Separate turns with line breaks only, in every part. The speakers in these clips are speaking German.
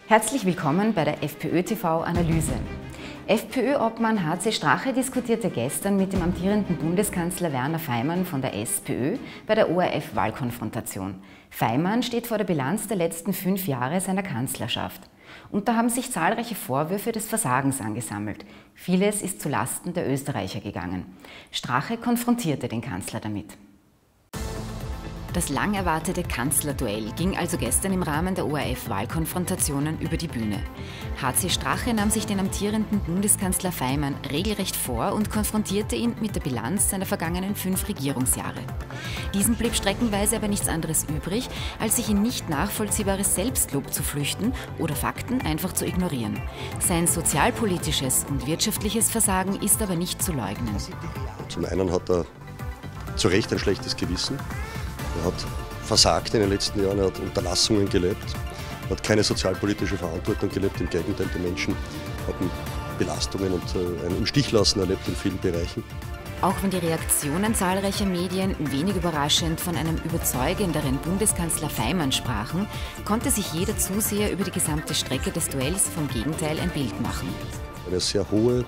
Herzlich willkommen bei der FPÖ-TV-Analyse. FPÖ-Obmann HC Strache diskutierte gestern mit dem amtierenden Bundeskanzler Werner Faymann von der SPÖ bei der ORF-Wahlkonfrontation. Faymann steht vor der Bilanz der letzten 5 Jahre seiner Kanzlerschaft. Und da haben sich zahlreiche Vorwürfe des Versagens angesammelt. Vieles ist zu Lasten der Österreicher gegangen. Strache konfrontierte den Kanzler damit. Das lang erwartete Kanzlerduell ging also gestern im Rahmen der ORF-Wahlkonfrontationen über die Bühne. HC Strache nahm sich den amtierenden Bundeskanzler Faymann regelrecht vor und konfrontierte ihn mit der Bilanz seiner vergangenen 5 Regierungsjahre. Diesem blieb streckenweise aber nichts anderes übrig, als sich in nicht nachvollziehbares Selbstlob zu flüchten oder Fakten einfach zu ignorieren. Sein sozialpolitisches und wirtschaftliches Versagen ist aber nicht zu leugnen.
Zum einen hat er zu Recht ein schlechtes Gewissen. Er hat versagt in den letzten Jahren, er hat Unterlassungen gelebt, er hat keine sozialpolitische Verantwortung gelebt. Im Gegenteil, die Menschen hatten Belastungen und ein Im Stichlassen erlebt in vielen Bereichen.
Auch wenn die Reaktionen zahlreicher Medien wenig überraschend von einem überzeugenderen Bundeskanzler Faymann sprachen, konnte sich jeder Zuseher über die gesamte Strecke des Duells vom Gegenteil ein Bild machen.
Eine sehr hohe,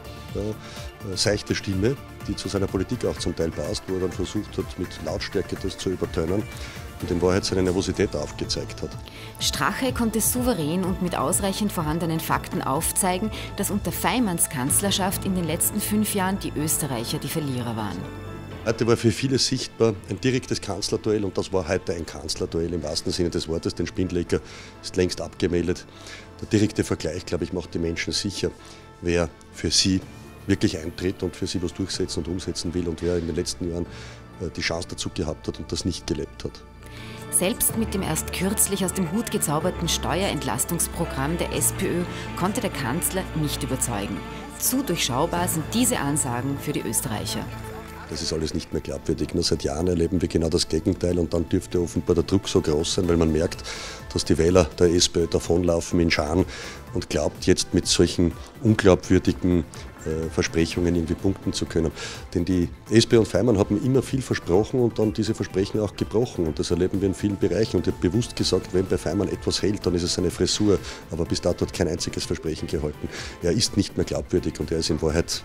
seichte Stimme, die zu seiner Politik auch zum Teil passt, wo er dann versucht hat, mit Lautstärke das zu übertönen und in Wahrheit seine Nervosität aufgezeigt hat.
Strache konnte souverän und mit ausreichend vorhandenen Fakten aufzeigen, dass unter Faymanns Kanzlerschaft in den letzten 5 Jahren die Österreicher die Verlierer waren.
Heute war für viele sichtbar ein direktes Kanzlerduell und das war heute ein Kanzlerduell im wahrsten Sinne des Wortes. Den Spindlecker ist längst abgemeldet. Der direkte Vergleich, glaube ich, macht die Menschen sicher, wer für sie wirklich eintritt und für sie was durchsetzen und umsetzen will und wer in den letzten Jahren die Chance dazu gehabt hat und das nicht gelebt hat.
Selbst mit dem erst kürzlich aus dem Hut gezauberten Steuerentlastungsprogramm der SPÖ konnte der Kanzler nicht überzeugen. Zu durchschaubar sind diese Ansagen für die Österreicher.
Das ist alles nicht mehr glaubwürdig. Nur seit Jahren erleben wir genau das Gegenteil und dann dürfte offenbar der Druck so groß sein, weil man merkt, dass die Wähler der SPÖ davonlaufen in Scharen und glaubt, jetzt mit solchen unglaubwürdigen Versprechungen irgendwie punkten zu können. Denn die SPÖ und Faymann haben immer viel versprochen und dann diese Versprechen auch gebrochen. Und das erleben wir in vielen Bereichen. Und ich habe bewusst gesagt, wenn bei Faymann etwas hält, dann ist es seine Frisur. Aber bis dato hat kein einziges Versprechen gehalten. Er ist nicht mehr glaubwürdig und er ist in Wahrheit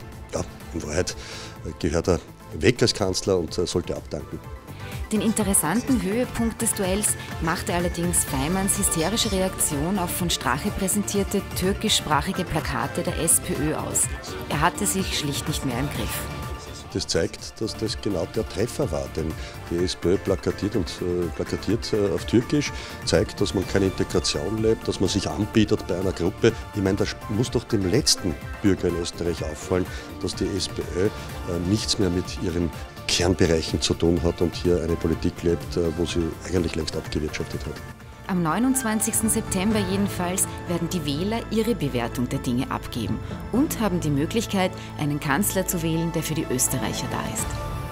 gehört er weg als Kanzler und sollte abdanken.
Den interessanten Höhepunkt des Duells machte allerdings Faymanns hysterische Reaktion auf von Strache präsentierte türkischsprachige Plakate der SPÖ aus. Er hatte sich schlicht nicht mehr im Griff.
Das zeigt, dass das genau der Treffer war, denn die SPÖ plakatiert auf Türkisch, zeigt, dass man keine Integration lebt, dass man sich anbietet bei einer Gruppe. Ich meine, das muss doch dem letzten Bürger in Österreich auffallen, dass die SPÖ nichts mehr mit ihren Kernbereichen zu tun hat und hier eine Politik lebt, wo sie eigentlich längst abgewirtschaftet hat.
Am 29. September jedenfalls werden die Wähler ihre Bewertung der Dinge abgeben und haben die Möglichkeit, einen Kanzler zu wählen, der für die Österreicher da ist.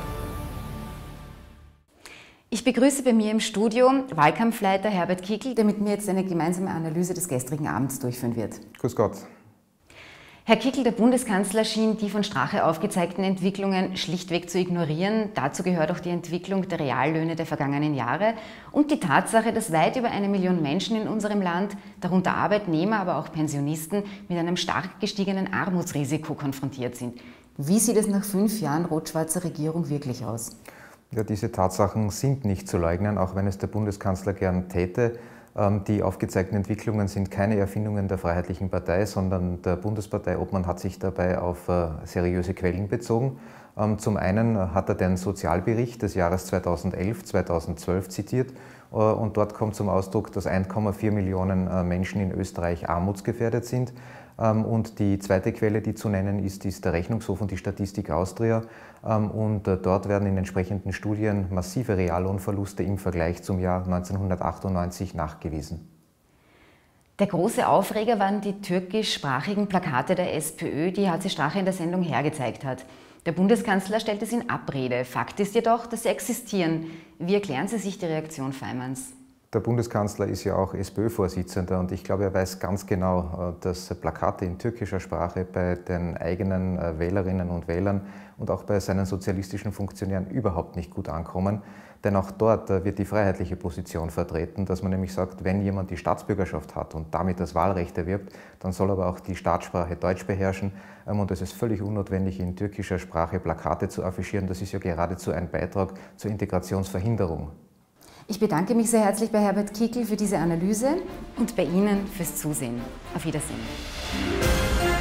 Ich begrüße bei mir im Studio Wahlkampfleiter Herbert Kickl, der mit mir jetzt eine gemeinsame Analyse des gestrigen Abends durchführen wird.
Grüß Gott.
Herr Kickl, der Bundeskanzler schien die von Strache aufgezeigten Entwicklungen schlichtweg zu ignorieren. Dazu gehört auch die Entwicklung der Reallöhne der vergangenen Jahre und die Tatsache, dass weit über 1 Million Menschen in unserem Land, darunter Arbeitnehmer, aber auch Pensionisten, mit einem stark gestiegenen Armutsrisiko konfrontiert sind. Wie sieht es nach 5 Jahren rot-schwarzer Regierung wirklich aus?
Ja, diese Tatsachen sind nicht zu leugnen, auch wenn es der Bundeskanzler gern täte. Die aufgezeigten Entwicklungen sind keine Erfindungen der Freiheitlichen Partei, sondern der Bundespartei-Obmann hat sich dabei auf seriöse Quellen bezogen. Zum einen hat er den Sozialbericht des Jahres 2011-2012 zitiert und dort kommt zum Ausdruck, dass 1,4 Millionen Menschen in Österreich armutsgefährdet sind. Und die zweite Quelle, die zu nennen ist der Rechnungshof und die Statistik Austria. Und dort werden in entsprechenden Studien massive Reallohnverluste im Vergleich zum Jahr 1998 nachgewiesen.
Der große Aufreger waren die türkischsprachigen Plakate der SPÖ, die HC Strache in der Sendung hergezeigt hat. Der Bundeskanzler stellt es in Abrede. Fakt ist jedoch, dass sie existieren. Wie erklären Sie sich die Reaktion Faymanns?
Der Bundeskanzler ist ja auch SPÖ-Vorsitzender und ich glaube, er weiß ganz genau, dass Plakate in türkischer Sprache bei den eigenen Wählerinnen und Wählern und auch bei seinen sozialistischen Funktionären überhaupt nicht gut ankommen. Denn auch dort wird die freiheitliche Position vertreten, dass man nämlich sagt, wenn jemand die Staatsbürgerschaft hat und damit das Wahlrecht erwirbt, dann soll aber auch die Staatsprache Deutsch beherrschen. Und es ist völlig unnotwendig, in türkischer Sprache Plakate zu affichieren. Das ist ja geradezu ein Beitrag zur Integrationsverhinderung.
Ich bedanke mich sehr herzlich bei Herbert Kickl für diese Analyse und bei Ihnen fürs Zusehen. Auf Wiedersehen.